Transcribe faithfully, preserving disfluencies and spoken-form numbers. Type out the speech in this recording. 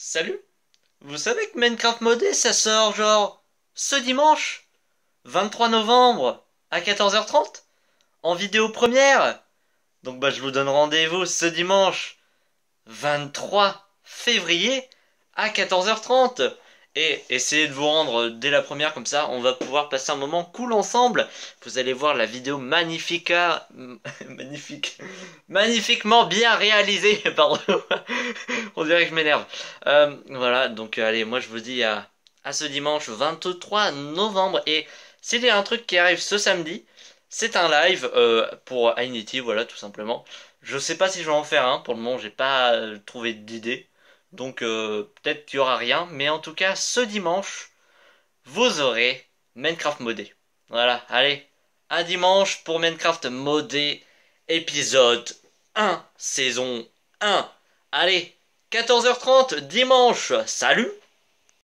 Salut! Vous savez que Minecraft Modé ça sort genre ce dimanche, vingt-trois novembre, à quatorze heures trente, en vidéo première? Donc bah je vous donne rendez-vous ce dimanche, vingt-trois février, à quatorze heures trente. Et essayez de vous rendre dès la première, comme ça on va pouvoir passer un moment cool ensemble. Vous allez voir la vidéo magnifique, magnifique, magnifiquement bien réalisée, pardon. On dirait que je m'énerve. Euh, voilà, donc euh, allez, moi je vous dis à, à ce dimanche vingt-trois novembre. Et s'il y a un truc qui arrive ce samedi, c'est un live euh, pour Inity, voilà, tout simplement. Je sais pas si je vais en faire un, pour le moment j'ai pas euh, trouvé d'idée. Donc euh, peut-être qu'il y aura rien, mais en tout cas ce dimanche, vous aurez Minecraft modé. Voilà, allez, un dimanche pour Minecraft modé, épisode un, saison un. Allez, quatorze heures trente, dimanche, salut!